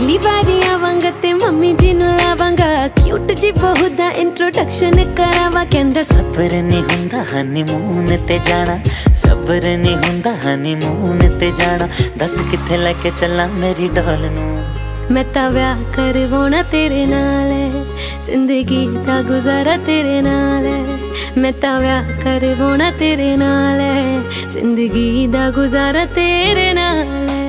पहली बारियां वांग ते मम्मी जी नु लावांगा क्यूट जी बहू दा इंट्रोडक्शन करावा कहंदा सबर नहीं हुंदा हनीमून ते जाना सबर नहीं हुंदा हनीमून ते जाना दस किथे लेके चला मेरी डॉल नू मैं ता व्याह करवाना तेरे नाल जिंदगी दा गुजारा तेरे नाल मैं ता व्याह करवाना तेरे नाल जिंदगी दा गुजारा तेरे नाल।